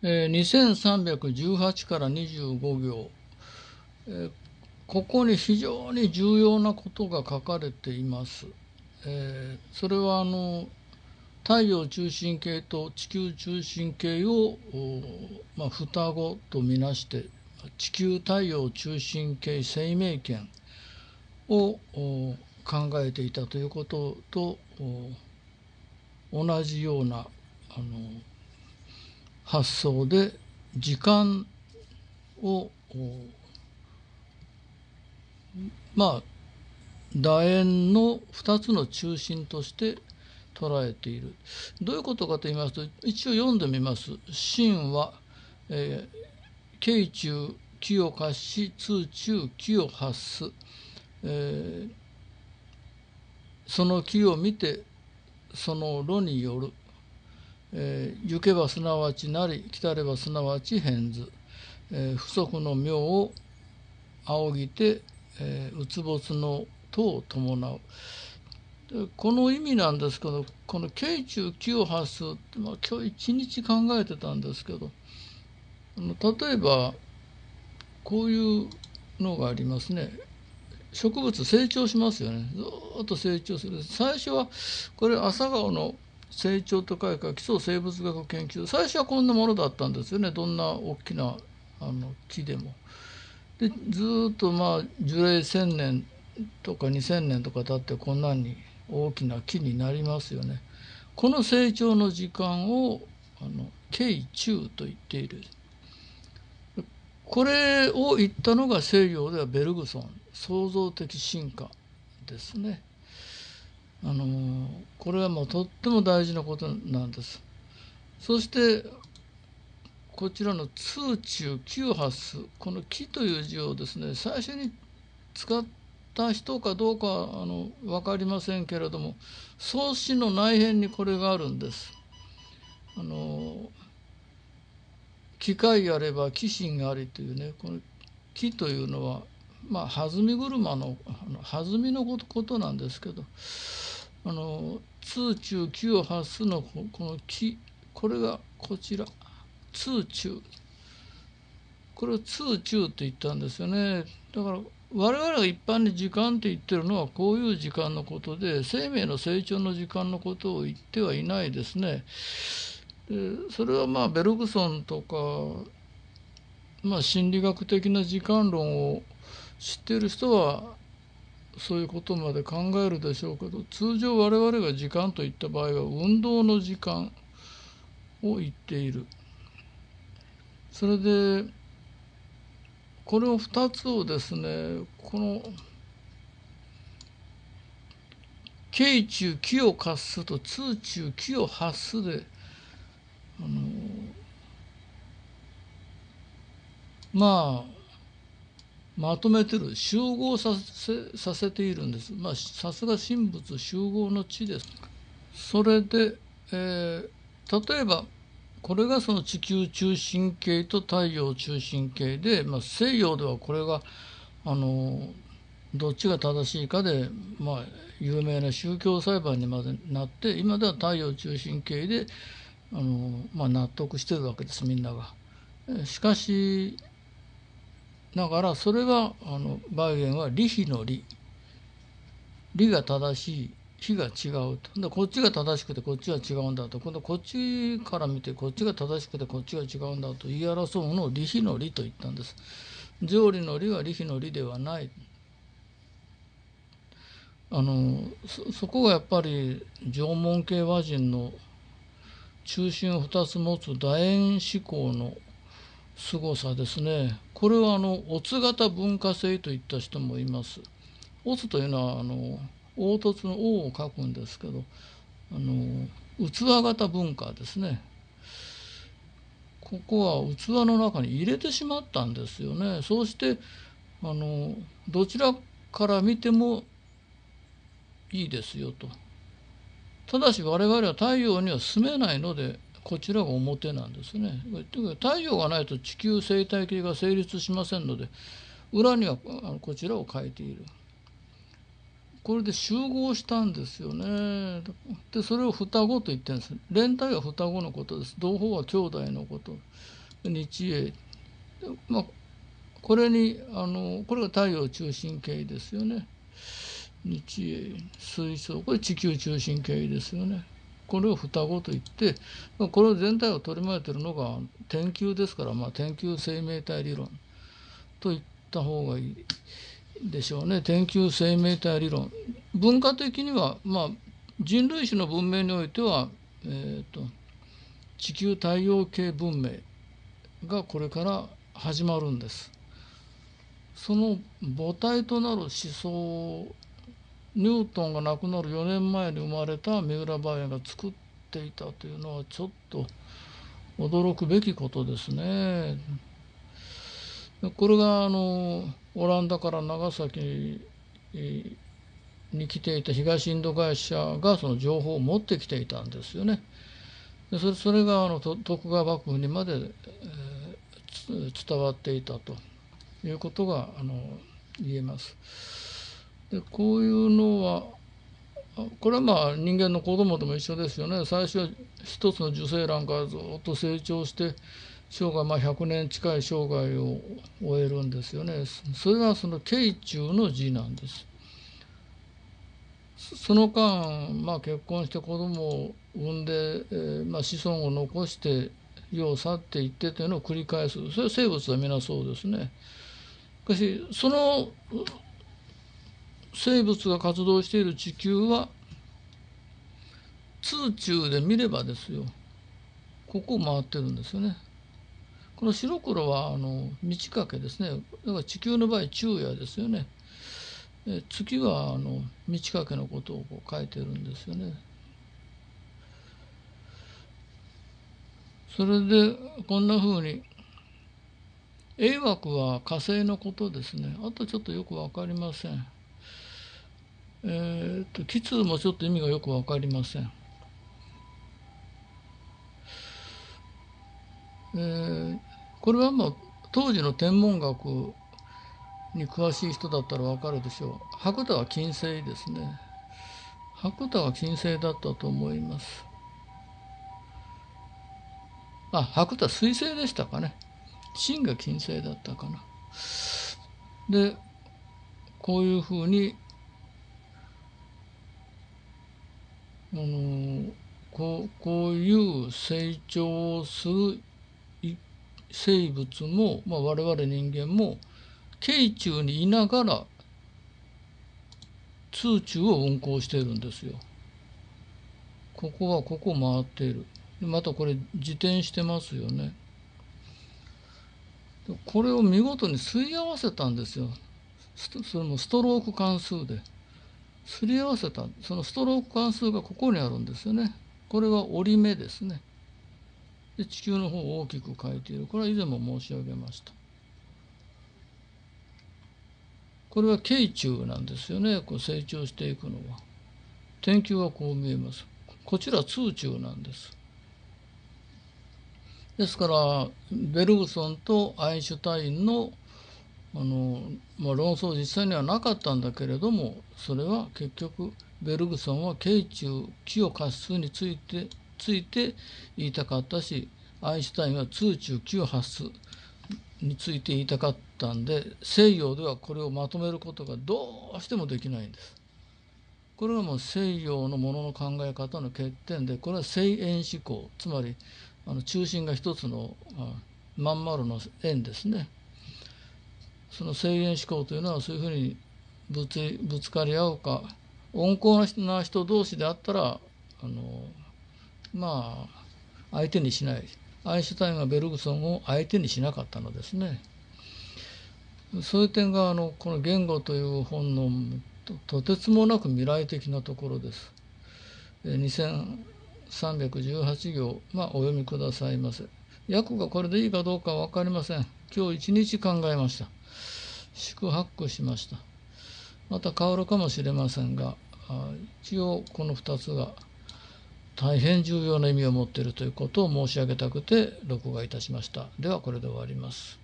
2318から25行、ここに非常に重要なことが書かれています。それは太陽中心系と地球中心系を、双子とみなして地球太陽中心系生命圏を考えていたということと同じような発想で時間を楕円の2つの中心として捉えている。どういうことかと言いますと、一応読んでみます。心は、慶中気を発し、通中気を発す。その気を見てその炉による。行けばすなわちなり、来たればすなわち変ず。不足の妙を仰ぎて、鬱没のとを伴う。この意味なんですけど、この慶中気を発すって、今日一日考えてたんですけど、例えばこういうのがありますね。植物成長しますよね。ずっと成長する。最初はこれ朝顔の成長と書いて基礎生物学研究、最初はこんなものだったんですよね。どんな大きな木でも。でずっと樹齢1000年とか2000年とか経ってこんなに大きな木になりますよね。この成長の時間を慶中と言っている。これを言ったのが西洋ではベルグソン、創造的進化ですね。これはもうとっても大事なことなんです。そしてこちらの通中気を発す、この気という字をですね、最初に使った人かどうか分かりませんけれども、創始の内辺にこれがあるんです。機械あれば気心ありというね、この気というのは弾み車の弾みのことなんですけど、通中気を発すのこの気、これがこちら通中、これを通中って言ったんですよね。だから我々が一般に時間って言ってるのはこういう時間のことで、生命の成長の時間のことを言ってはいないですね。でそれはベルグソンとか、心理学的な時間論を知っている人はそういうことまで考えるでしょうけど、通常我々が時間といった場合は運動の時間を言っている。それでこれを2つをですね、この慶中気を発すと通中気を発すでまとめてる、集合させているんです。さすが神仏集合の地です。それで、例えばこれがその地球中心系と太陽中心系で、西洋ではこれがどっちが正しいかで、有名な宗教裁判にまでなって、今では太陽中心系で納得してるわけです、みんなが。しかしながら、それがバイゲンは理非の理、理が正しい、非が違うと。でこっちが正しくてこっちは違うんだと、今度こっちから見てこっちが正しくてこっちが違うんだと言い争うのを理非の理と言ったんです。条理の理は理非の理ではない。そこがやっぱり縄文系和人の中心を2つ持つ楕円思考の凄さですね。これは乙型文化性といった人もいます。乙というのは凹凸の王を書くんですけど、器型文化ですね。ここは器の中に入れてしまったんですよね。そうしてどちらから見てもいいですよと。ただし我々は太陽には住めないので、こちらが表なんですね。太陽がないと地球生態系が成立しませんので、裏にはこちらを書いている。 これで集合したんですよね。でそれを双子と言ってるんです。連帯は双子のことです。同胞は兄弟のこと。日英、まあ、これにこれが太陽中心系ですよね。日英水晶、これ地球中心系ですよね。これを双子といって、これ全体を取り巻いているのが天球ですから、天球生命体理論と言った方がいいでしょうね。天球生命体理論、文化的には、人類史の文明においては、地球太陽系文明がこれから始まるんです。その母体となる思想、ニュートンが亡くなる4年前に生まれた三浦梅園が作っていたというのはちょっと驚くべきことですね。これがオランダから長崎に来ていた東インド会社がその情報を持ってきていたんですよね。でそれが徳川幕府にまで、伝わっていたということが言えます。でこういうのはこれは人間の子供でも一緒ですよね。最初は一つの受精卵からずっと成長して生涯100年近い生涯を終えるんですよね。それがその慶中の字なんです。その間、結婚して子供を産んで、子孫を残して世を去っていってというのを繰り返す。それは生物は皆そうですね。しかしその生物が活動している地球は通中で見ればですよ、ここを回ってるんですよね。この白黒は満ち欠けですね。だから地球の場合昼夜ですよね。月は満ち欠けのことを書いてるんですよね。それでこんなふうに英枠は火星のことですね。あとちょっとよく分かりません。奇数もちょっと意味がよく分かりません。これは当時の天文学に詳しい人だったら分かるでしょう。白太は金星ですね。白太は金星だったと思います。白太は水星でしたかね。真が金星だったかな。でこういうふうにこういう成長をする生物も、我々人間も慶中にいながら通中を運行しているんですよ。ここはここを回っている。またこれ自転してますよね。これを見事にすり合わせたんですよ。それもストローク関数ですり合わせた。そのストローク関数がここにあるんですよね。これは折り目ですね。で地球の方を大きく書いている。これは以前も申し上げました。これは慶中なんですよね。こう成長していくのは。天球はこう見えます。こちら通中なんです。ですからベルグソンとアインシュタインの論争実際にはなかったんだけれども、それは結局ベルグソンは慶中気を発数について言いたかったし、アインシュタインは通中気を発数について言いたかったんで、西洋ではこれをまとめることがどうしてもできないんです。これはもう西洋のものの考え方の欠点で、これは正円思考、つまり中心が一つのまん丸の円ですね。その正円思考というのはそういうふうにぶつかり合うか、温厚な人同士であったら相手にしない。アインシュタインがベルグソンを相手にしなかったのですね。そういう点がこの「言語」という本のとてつもなく未来的なところです。2318行、お読みくださいませ。訳がこれでいいかどうかは分かりません。今日一日考えました。宿泊しました。また変わるかもしれませんが、一応この2つが大変重要な意味を持っているということを申し上げたくて録画いたしました。ではこれで終わります。